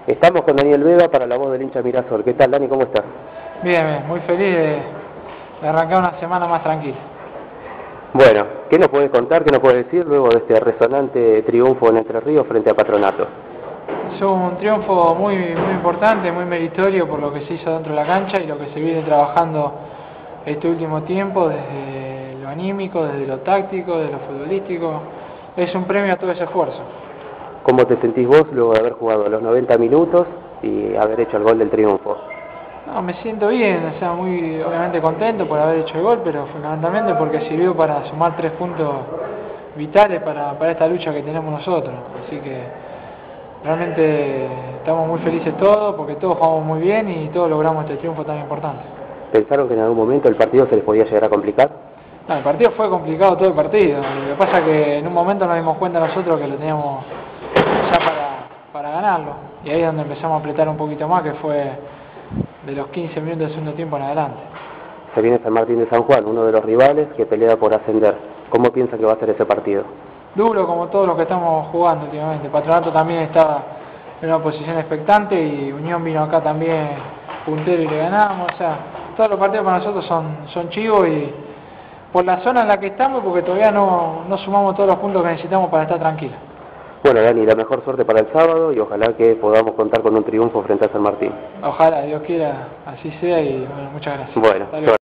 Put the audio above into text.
Estamos con Daniel Vega para La Voz del Hincha Mirasol. ¿Qué tal, Dani? ¿Cómo estás? Bien, bien, muy feliz de arrancar una semana más tranquila. Bueno, ¿qué nos puedes contar, qué nos puedes decir luego de este resonante triunfo en Entre Ríos frente a Patronato? Es un triunfo muy importante, muy meritorio por lo que se hizo dentro de la cancha y lo que se viene trabajando este último tiempo, desde lo anímico, desde lo táctico, desde lo futbolístico. Es un premio a todo ese esfuerzo. ¿Cómo te sentís vos luego de haber jugado los 90 minutos y haber hecho el gol del triunfo? No, me siento bien, o sea, muy obviamente contento por haber hecho el gol, pero fundamentalmente porque sirvió para sumar 3 puntos vitales para esta lucha que tenemos nosotros. Así que realmente estamos muy felices todos, porque todos jugamos muy bien y todos logramos este triunfo tan importante. ¿Pensaron que en algún momento el partido se les podía llegar a complicar? No, el partido fue complicado todo el partido. Lo que pasa es que en un momento nos dimos cuenta nosotros que lo teníamos ya para ganarlo. Y ahí es donde empezamos a apretar un poquito más, que fue de los 15 minutos del segundo tiempo en adelante. Se viene San Martín de San Juan, uno de los rivales que pelea por ascender. ¿Cómo piensan que va a ser ese partido? Duro como todos los que estamos jugando últimamente. Patronato también estaba en una posición expectante y Unión vino acá también puntero y le ganamos. O sea, todos los partidos para nosotros son chivos y por la zona en la que estamos, porque todavía no sumamos todos los puntos que necesitamos para estar tranquilos. Bueno, Dani, la mejor suerte para el sábado y ojalá que podamos contar con un triunfo frente a San Martín. Ojalá, Dios quiera, así sea y bueno, muchas gracias. Bueno,